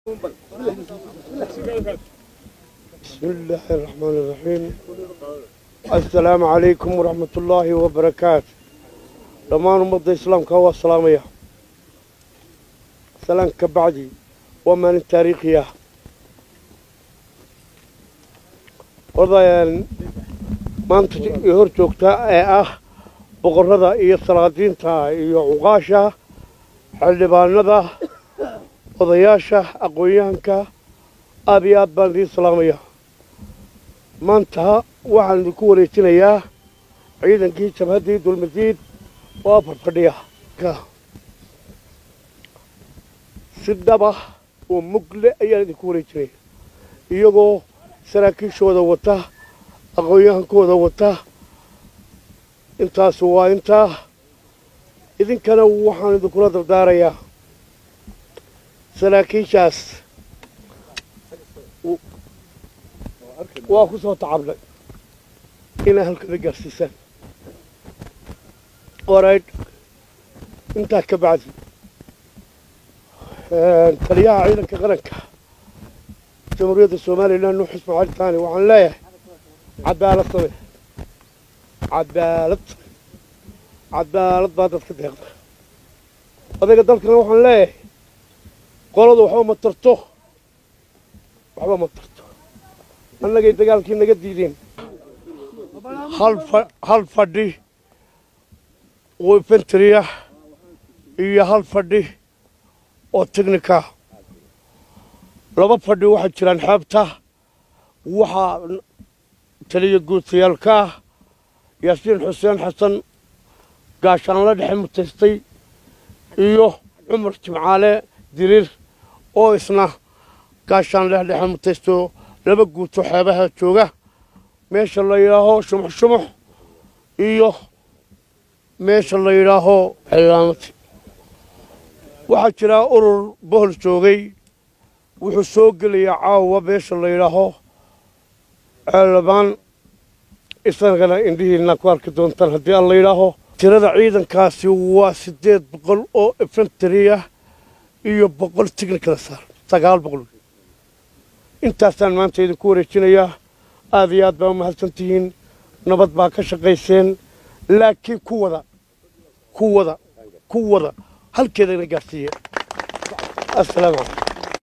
بسم الله الرحمن الرحيم. السلام عليكم ورحمة الله وبركاته. لما نمضي الإسلام كهو السلامية سلام كبعدي ومن التاريخية وضعين ما أنت يهرجوكتا بقرده iyo salaadiinta iyo uqaasha xildhibaanada odayaasha aqoonyahanka aad iyo aad baan idin salaamaya maanta waxaan idinku wareejinayaa ciidankii jabhaddii dulmadiid oo afar fadhiya si dhab ah oo mugle ayaan idinku wareejinaya iyagoo saraakiishooda wata aqoonyahankooda wata intaas waa intaa idinkana waxaan idinkula dardaarayaa saraakiishaas waa ku soo tacabnay inay halkada gaarsiisaan orayd intaa ka bacdi taliyaha ciidanka qaranka jamhuuriyadda somalilan nuux ismaaciil taani waxaan leeyahay cadaalad samee cadaalad baa dadka deeqda adaga dalkana waxaan leeyahay qoladu waxba ma tarto annagay dagaalkii naga diideen hal fadhi oo infantry iyo hal fadhi oo technica laba fadhi waxaa jiraan xeebta waxaa taliya guutayaalka yaasiin xuseen xasan gaashaanla dhexe mutaystay iyo cumar jimcaale diriir oo isna gaashaanle dhexe mutaysto laba guuto xeebaha jooga meesha la yidhaaho shumux shumux iyo meesha la yidhaaho cilaamati waxaa jira urur bohol joogay wuxuu soo gelayaa caawa meesha la yidhaaho ceelabaan isagana indhihiina ku arki doontaan haddii aan la yidhaaho tirada ciidankaasi waa 800 oo infantry iyo 100 technical saar 900 intaasaan maanta idinku wareejinayaa aad iyo aad baa mahadsantihiin nabad baa ka shaqayseen laakiin ku wada halkeedana gaarsiiye assalaamu calaykum